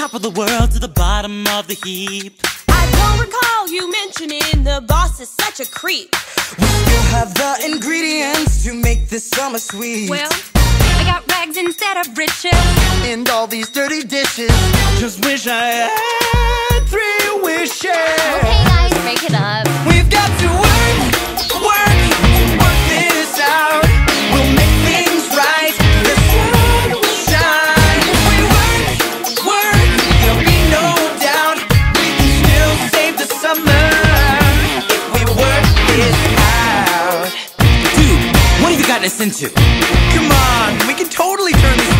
top of the world to the bottom of the heap. I don't recall you mentioning the boss is such a creep. We still have the ingredients to make this summer sweet. Well, I got rags instead of riches, and all these dirty dishes. Just wish I had 3 wishes. okay guys, break it up. We've got to work this out. We'll make things right. The sun will shine. If we work, there'll be no doubt. We can still save the summer if we work this out. Dude, what have you gotten us into? Come on, we can totally turn this